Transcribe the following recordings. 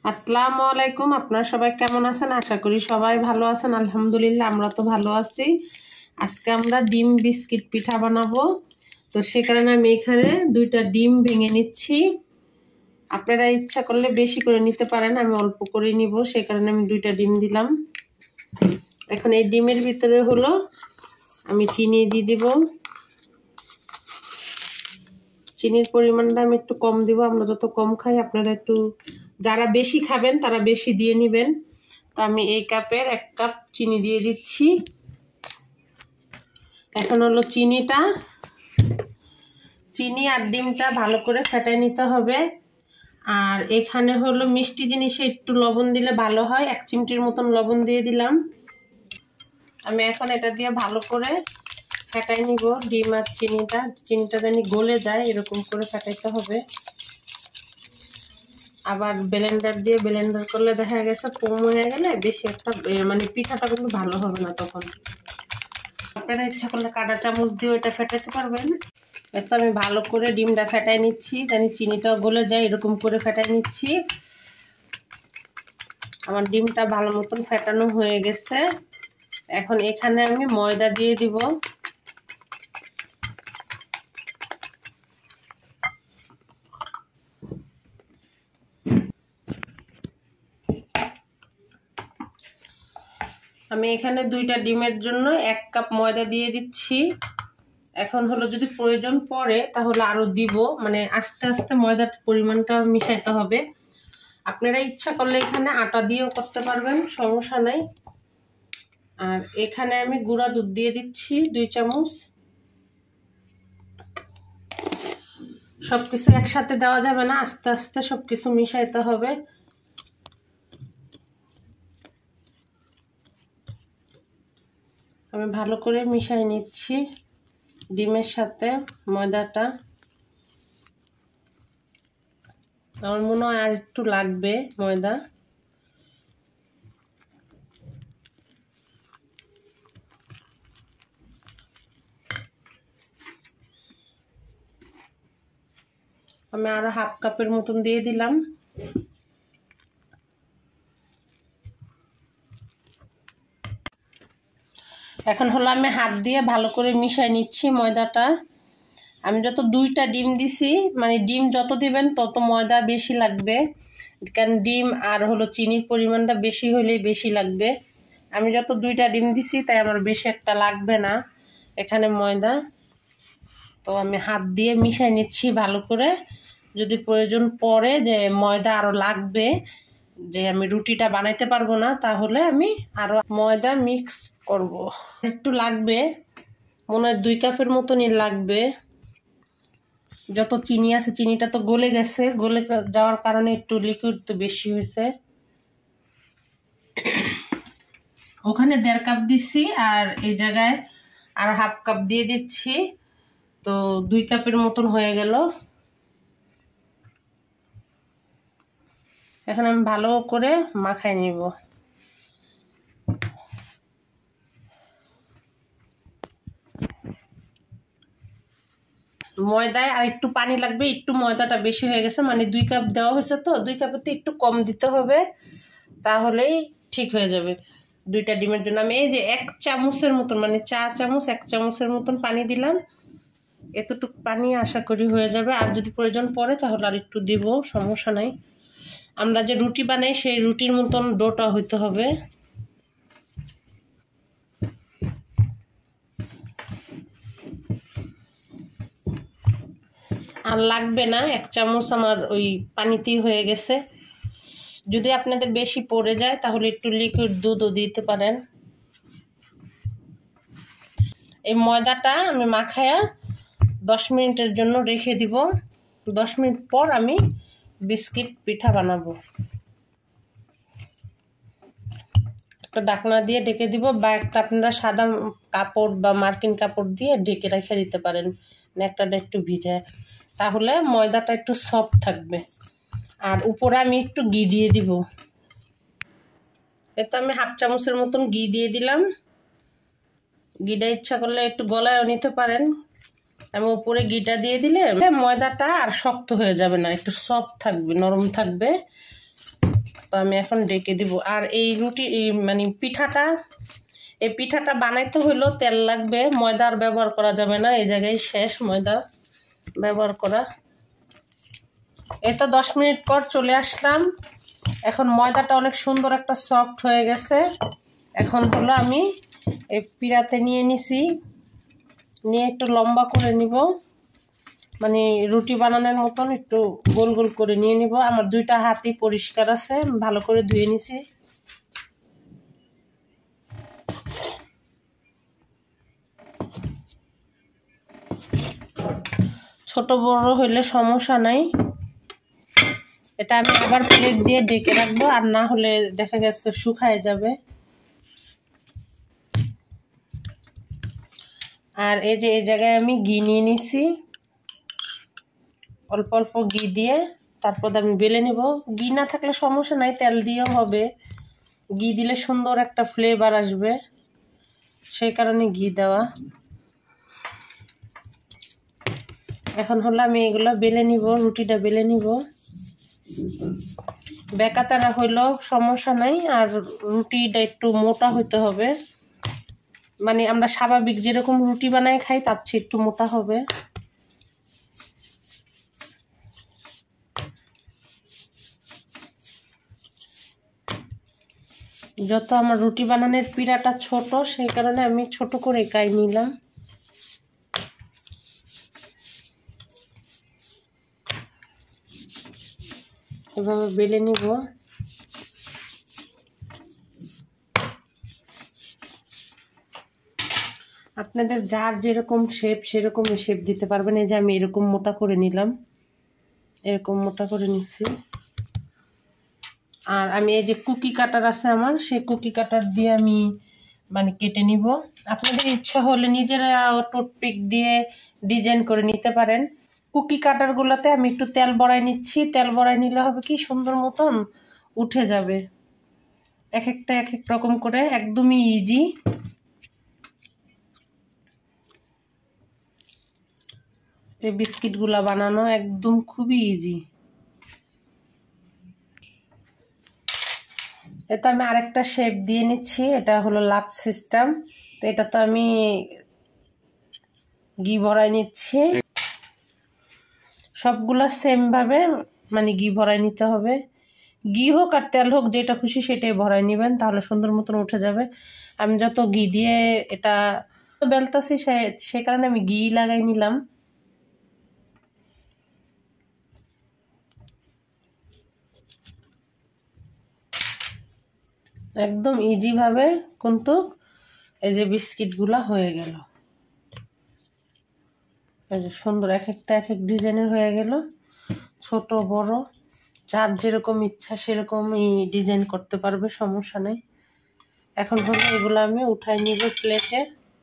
আসসালামু আলাইকুম। আপনারা সবাই কেমন আছেন? আশা করি সবাই ভালো আছেন। আলহামদুলিল্লাহ আমরা তো ভালো আছি। আজকে আমরা ডিম বিস্কিট পিঠা বানাবো। তো সে কারণে আমি এখানে 2টা ডিম ভেঙে নিচ্ছি। আপনারা ইচ্ছা করলে বেশি করে নিতে পারেন, আমি অল্প করে নিব, সে কারণে আমি 2টা ডিম দিলাম। এখন এই ডিমের ভিতরে হলো আমি চিনি দিয়ে দিব। চিনির পরিমাণটা আমি একটু কম দিব, আমরা যত কম খাই আপনারা একটু, যারা বেশি খাবেন তারা বেশি দিয়ে নেবেন। তো আমি এই কাপের 1 কাপ চিনি দিয়ে দিচ্ছি। এখন হলো চিনি আর ডিমটা ভালো করে ফেটাই নিতে হবে। আর এখানে হলো মিষ্টি জিনিসে একটু লবণ দিলে ভালো হয়, 1 চিমটির মতন লবণ দিয়ে দিলাম। আমি এখন এটা দিয়ে ভালো করে ফেটাই নিব। ডিম আর চিনিটা যেন গলে যায় এরকম করে ফেটাইতে হবে। আবার ব্লেন্ডার দিয়ে ব্লেন্ডার করলে দেখা গেছে কম হয়ে গেলে বেশি একটা মানে পিঠাটা কিন্তু ভালো হবে না। তখন আপনারা ইচ্ছা করলে কাঁটা চামচ দিয়ে এটা ফেটাতে পারবেন। এতো আমি ভালো করে ডিমটা ফেটাই নিচ্ছি, জানি চিনিটাও গলে যায়, এরকম করে ফেটাই নিচ্ছি। আমার ডিমটা ভালো মতন ফেটানো হয়ে গেছে। এখন এখানে আমি ময়দা দিয়ে দিব। আমি এখানে 2টা ডিমের জন্য 1 কাপ ময়দা দিয়ে দিচ্ছি। এখন হলো যদি প্রয়োজন পড়ে তাহলে আরো দিব, মানে আস্তে আস্তে ময়দার পরিমাণটা মিশাইতে হবে। আপনারা ইচ্ছা করলে এখানে আটা দিয়েও করতে পারবেন, সমস্যা নাই। আর এখানে আমি গুঁড়া দুধ দিয়ে দিচ্ছি 2 চামচ। সবকিছু একসাথে দেওয়া যাবে না, আস্তে আস্তে সবকিছু মিশাইতে হবে। আমি ভালো করে মিশাই নিচ্ছি ডিমের সাথে ময়দাটা। আমার মনে হয় আর একটু লাগবে ময়দা। আমি আরো 1/2 কাপের মতন দিয়ে দিলাম। এখন হলো আমি হাত দিয়ে ভালো করে মিশাই নিচ্ছি ময়দাটা। আমি যত 2টা ডিম দিছি, মানে ডিম যত দিবেন তত ময়দা বেশি লাগবে, কারণ ডিম আর হলো চিনির পরিমাণটা বেশি হলেই বেশি লাগবে। আমি যত 2টা ডিম দিছি তাই আমার বেশি একটা লাগবে না এখানে ময়দা। তো আমি হাত দিয়ে মিশাই নিচ্ছি ভালো করে। যদি প্রয়োজন পড়ে যে ময়দা আরো লাগবে, যে আমি রুটিটা বানাইতে পারবো না, তাহলে আমি আরো ময়দা মিক্স করব। একটু লাগবে, মনে হয় 2 কাপের মতনই লাগবে। যত চিনি আছে চিনিটা তো গলে গেছে, গলে যাওয়ার কারণে একটু লিকুইড তো বেশি হয়েছে। ওখানে 1.5 কাপ দিচ্ছি আর এই জায়গায় আর 1/2 কাপ দিয়ে দিচ্ছি, তো 2 কাপের মতন হয়ে গেল। এখন আমি ভালো করে মাখাই নিব। ময়দায় আর একটু পানি লাগবে, একটু ময়দাটা বেশি হয়ে গেছে, মানে 2 কাপ দেওয়া হয়েছে তো 2 কাপের তো একটু কম দিতে হবে, তাহলেই ঠিক হয়ে যাবে। 2টা ডিমের জন্য আমি এই যে 1 চামচের মতন, মানে চা চামচ 1 চামচের মতন পানি দিলাম। এতটুকু পানি আশা করি হয়ে যাবে। আর যদি প্রয়োজন পড়ে তাহলে আর একটু দিব, সমস্যা নাই। আমরা যে রুটি বানাই সেই রুটির মতন ডোটা হইতে হবে। আর লাগবে না, 1 চামচ আমার ওই পানিতেই হয়ে গেছে। যদি আপনাদের বেশি পড়ে যায় তাহলে একটু লিকুইড দুধও দিতে পারেন। এই ময়দাটা আমি মাখায়া 10 মিনিটের জন্য রেখে দিব। 10 মিনিট পর আমি বিস্কিট পিঠা বানাবো। একটা ঢাকনা দিয়ে ঢেকে দিব, বা একটা আপনারা সাদা কাপড় বা মার্কিন কাপড় দিয়ে ঢেকে রেখে দিতে পারেন, নেকটাটা একটু ভিজায়, তাহলে ময়দাটা একটু সফট থাকবে। আর উপরে আমি একটু ঘি দিয়ে দিব। এতো আমি 1/2 চামচের মতন ঘি দিয়ে দিলাম। ঘিটা ইচ্ছা করলে একটু গলায়ও নিতে পারেন। আমি উপরে ঘিটা দিয়ে দিলে ময়দাটা আর শক্ত হয়ে যাবে না, একটু সফট থাকবে, নরম থাকবে। তো আমি এখন ডেকে দিব। আর এই রুটি মানে পিঠাটা, এই পিঠাটা বানাইতে হইলেও তেল লাগবে, ময়দা আর ব্যবহার করা যাবে না, এই জায়গায় শেষ ময়দা ব্যবহার করা। এই তো 10 মিনিট পর চলে আসলাম। এখন ময়দাটা অনেক সুন্দর একটা সফট হয়ে গেছে। এখন হলো আমি এই পিড়াতে নিয়ে নিছি, নিয়ে একটু লম্বা করে নিব, মানে রুটি বানানোর মতন একটু গোল গোল করে নিয়ে নিব। আমার 2টা হাতই পরিষ্কার আছে, ভালো করে ধুয়ে নিছি। ছোট বড় হইলে সমস্যা নাই। এটা আমি আবার প্লেট দিয়ে ঢেকে রাখবো, আর না হলে দেখা গেছে শুকায় যাবে। আর এই যে এই জায়গায় আমি ঘি নিয়ে নিছি, অল্প অল্প ঘি দিয়ে তারপর আমি বেলে নিব। ঘি না থাকলে সমস্যা নাই, তেল দিয়েও হবে, ঘি দিলে সুন্দর একটা ফ্লেভার আসবে, সেই কারণে ঘি দেওয়া। এখন হলো আমি এগুলো বেলে নিব, রুটিটা বেলে নিব। বেকাতারা হইলেও সমস্যা নাই, আর রুটিটা একটু মোটা হইতে হবে, মানে আমরা স্বাভাবিক যেরকম রুটি বানাই খাই তার চেয়ে একটু মোটা হবে। যত আমার রুটি বানানোর পিড়াটা ছোট, সেই কারণে আমি ছোট করে কাই নিলাম। এভাবে বেলে নিব। আপনাদের যার যেরকম শেপ সেরকমই শেপ দিতে পারবেন। এই যে আমি এরকম মোটা করে নিলাম, এরকম মোটা করে নিচ্ছি। আর আমি এই যে কুকি কাটার আছে আমার, সেই কুকি কাটার দিয়ে আমি মানে কেটে নিব। আপনাদের ইচ্ছা হলে নিজেরা টুথপিক দিয়ে ডিজাইন করে নিতে পারেন। কুকি কাটারগুলোতে আমি একটু তেল বড়াই নিচ্ছি, তেল বড়াই নিলে হবে কি সুন্দর মতন উঠে যাবে। এক একটা এক এক রকম করে, একদমই ইজি। এই বিস্কিটগুলা বানানো একদম খুবই ইজি। এটা আমি আরেকটা শেপ দিয়ে নিচ্ছি, এটা হলো লাভ সিস্টেম। তো এটা তো আমি ঘি ভরাই নিচ্ছি। সবগুলা সেম ভাবে মানে ঘি ভরাই নিতে হবে। ঘি হোক আর তেল হোক, যেটা খুশি সেটাই ভরাই নেবেন, তাহলে সুন্দর মতন উঠে যাবে। আমি যত ঘি দিয়ে এটা বেলতাছি সে কারণে আমি ঘি লাগাই নিলাম। একদম ইজি ভাবে কিন্তু এই যে বিস্কিটগুলা হয়ে গেল, এই যে সুন্দর এক একটা এক এক ডিজাইনের হয়ে গেল। ছোট বড় যার যেরকম ইচ্ছা সেরকমই ডিজাইন করতে পারবে, সমস্যা নেই। এখন হলো এগুলো আমি উঠাই নিব প্লেটে।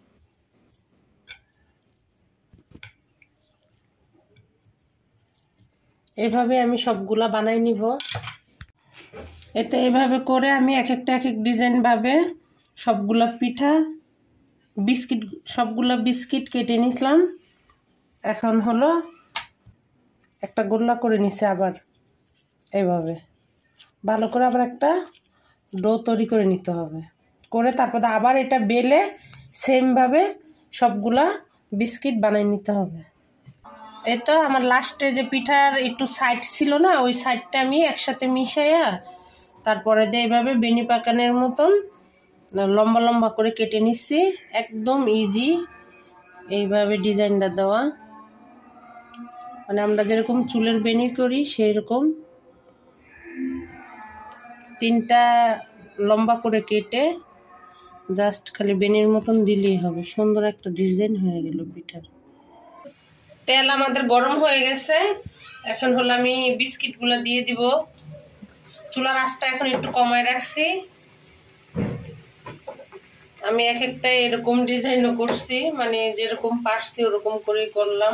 এভাবে আমি সবগুলা বানাই নিব। এতে এভাবে করে আমি এক একটা এক এক ডিজাইন ভাবে সবগুলা পিঠা বিস্কিট সবগুলা বিস্কিট কেটে নিলাম। এখন হলো একটা গোল্লা করে নিছে, আবার এইভাবে ভালো করে আবার একটা ডো তৈরি করে নিতে হবে। করে তারপর আবার এটা বেলে সেমভাবে সবগুলা বিস্কিট বানিয়ে নিতে হবে। এই তো আমার লাস্টে যে পিঠার একটু সাইড ছিল না, ওই সাইডটা আমি একসাথে মিশাইয়া তারপরে দিয়ে এইভাবে বেনি পাকানের মতন লম্বা লম্বা করে কেটে নিচ্ছি। একদম ইজি এইভাবে ডিজাইনটা দেওয়া, মানে আমরা যেরকম চুলের বেনি করি সেই রকম 3টা লম্বা করে কেটে জাস্ট খালি বেনির মতন দিলেই হবে, সুন্দর একটা ডিজাইন হয়ে গেল পিঠার। তেল আমাদের গরম হয়ে গেছে, এখন হলো আমি বিস্কিটগুলো দিয়ে দিব। চুলার আঁচটা এখন একটু কমায় রাখছি। আমি এক একটা এরকম ডিজাইনও করছি, মানে যেরকম পারছি ওরকম করেই করলাম।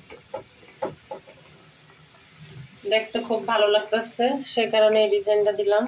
দেখতে খুব ভালো লাগতেছে, সেই কারণে এই ডিজাইনটা দিলাম।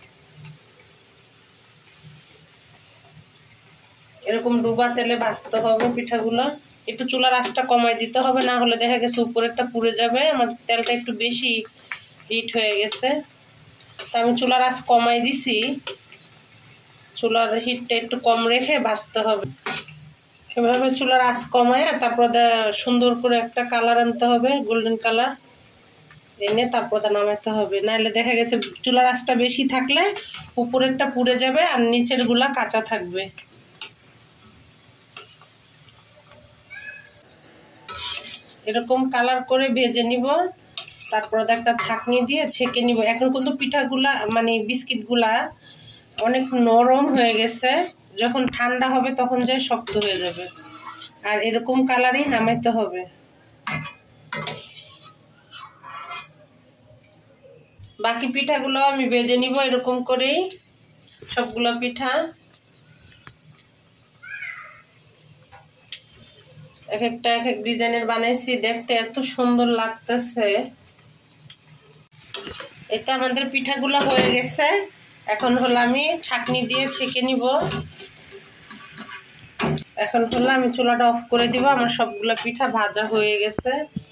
এরকম ডুবা তেলে ভাজতে হবে পিঠাগুলো। একটু চুলার আঁচটা কমায় দিতে হবে, না হলে দেখা গেছে উপরেরটা পুড়ে যাবে। আমার তেলটা একটু বেশি হিট হয়ে গেছে। তো আমি চুলার আঁচ কমাই দিছি, চুলার হিটটা একটু কম রেখে ভাজতে হবে। এভাবে চুলার আঁচ কমায় তারপর সুন্দর করে একটা কালার আনতে হবে, গোল্ডেন কালার এনে তারপর নামাইতে হবে। নাহলে দেখা গেছে চুলার আঁচটা বেশি থাকলে উপরেরটা পুড়ে যাবে আর নিচের গুলা কাঁচা থাকবে। এরকম কালার করে ভেজে নিব, তারপর একটা ছাঁকনি দিয়ে ছেঁকে নিব। এখন কিন্তু পিঠাগুলা মানে বিস্কিটগুলা অনেক নরম হয়ে গেছে, যখন ঠান্ডা হবে তখন যায় শক্ত হয়ে যাবে। আর এরকম কালারই নামাইতে হবে। বাকি পিঠাগুলো আমি ভেজে নিব এরকম করেই, সবগুলো পিঠা এক একটা এক এক ডিজাইনের বানাইছি, দেখতে এত সুন্দর লাগতেছে। এটা আমাদের পিঠাগুলো হয়ে গেছে। এখন হলো আমি ছাঁকনি দিয়ে ছেঁকে নিব। এখন হলো আমি চুলাটা অফ করে দিব। আমার সবগুলো পিঠা ভাজা হয়ে গেছে।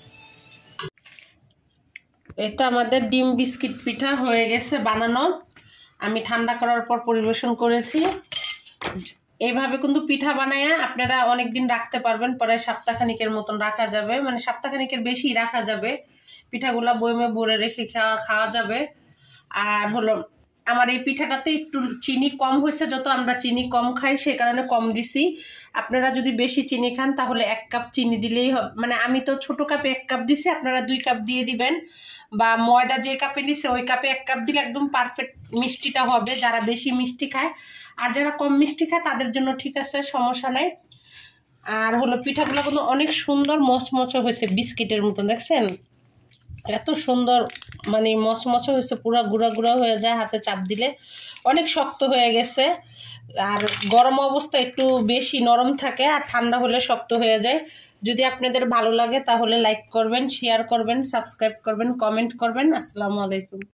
এটা আমাদের ডিম বিস্কিট পিঠা হয়ে গেছে বানানো। আমি ঠান্ডা করার পর পরিবেশন করেছি। এইভাবে কিন্তু পিঠা বানায়া আপনারা অনেকদিন রাখতে পারবেন, প্রায় সপ্তাহখানিকের মতন রাখা যাবে, মানে সপ্তাহখানিকের বেশি রাখা যাবে। পিঠাগুলা বয়মে ভরে রেখে খাওয়া যাবে। আর হলো আমার এই পিঠাটাতে একটু চিনি কম হয়েছে, যত আমরা চিনি কম খাই সে কারণে কম দিছি। আপনারা যদি বেশি চিনি খান তাহলে 1 কাপ চিনি দিলেই হবে। মানে আমি তো ছোট কাপে 1 কাপ দিছি, আপনারা 2 কাপ দিয়ে দিবেন। বা ময়দা যে কাপে নিছে ওই কাপে 1 কাপ দিলে একদম পারফেক্ট মিষ্টিটা হবে, যারা বেশি মিষ্টি খায়। আর যারা কম মিষ্টি খায় তাদের জন্য ঠিক আছে, সমস্যা নাই। আর হলো পিঠাগুলো কিন্তু অনেক সুন্দর মচমচে হয়েছে, বিস্কিটের মতন, দেখছেন এত সুন্দর মানে মচমচে হয়েছে, পুরা গুঁড়া গুঁড়া হয়ে যায় হাতে চাপ দিলে। অনেক শক্ত হয়ে গেছে। আর গরম অবস্থা একটু বেশি নরম থাকে, আর ঠান্ডা হলে শক্ত হয়ে যায়। যদি আপনাদের ভালো লাগে তাহলে লাইক করবেন, শেয়ার করবেন, সাবস্ক্রাইব করবেন, কমেন্ট করবেন। আসসালামু আলাইকুম।